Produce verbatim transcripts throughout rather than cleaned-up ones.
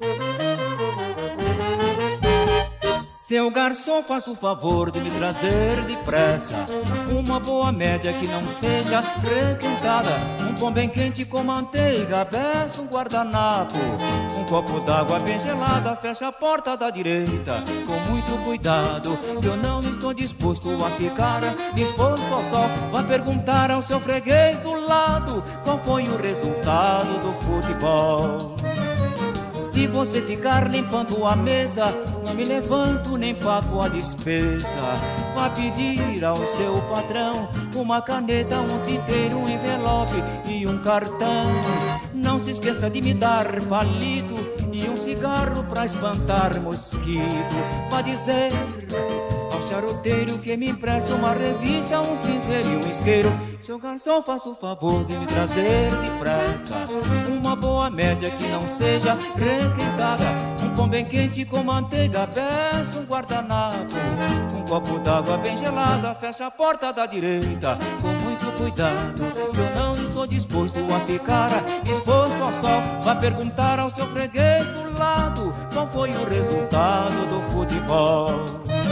Seu garçom, faça o favor de me trazer depressa uma boa média que não seja requentada, um pão bem quente com manteiga, peço um guardanapo, um copo d'água bem gelada, fecha a porta da direita com muito cuidado, eu não estou disposto a ficar disposto ao sol. Vá perguntar ao seu freguês do lado qual foi o resultado do futebol. Se você ficar limpando a mesa, não me levanto nem pago a despesa. Vá pedir ao seu patrão uma caneta, um tinteiro, um envelope e um cartão. Não se esqueça de me dar palito e um cigarro pra espantar mosquito. Vá dizer ao charuteiro que me empreste uma revista, um cinzeiro e um isqueiro. Seu garçom, faça o favor de me trazer depressa uma boa média que não seja requentada, um pão bem quente com manteiga, peço um guardanapo, um copo d'água bem gelada, fecha a porta da direita com muito cuidado, eu não estou disposto a ficar exposto ao sol. Vá perguntar ao seu freguês do lado qual foi o resultado do futebol.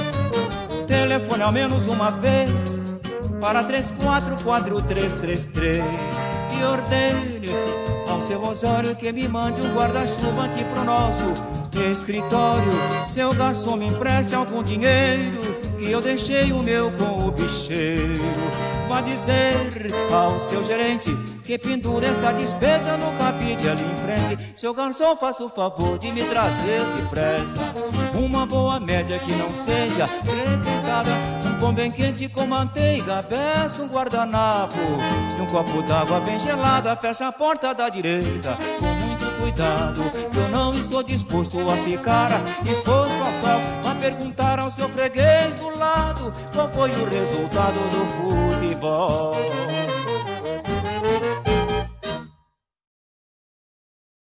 Telefone ao menos uma vez para três quatro quatro três três três e ordene ao seu Osório que me mande um guarda-chuva aqui pro nosso escritório. Seu garçom, me empreste algum dinheiro que eu deixei o meu com o bicheiro. Vá dizer ao seu gerente que pendura esta despesa no cabide ali em frente. Seu garçom, faça o favor de me trazer depressa uma boa média que não seja requentada, um pão bem quente com manteiga, peço um guardanapo e um copo d'água bem gelada, fecha a porta da direita com muito cuidado, eu não estou disposto a ficar exposto ao sol. Vá perguntar ao seu freguês do lado qual foi o resultado do futebol.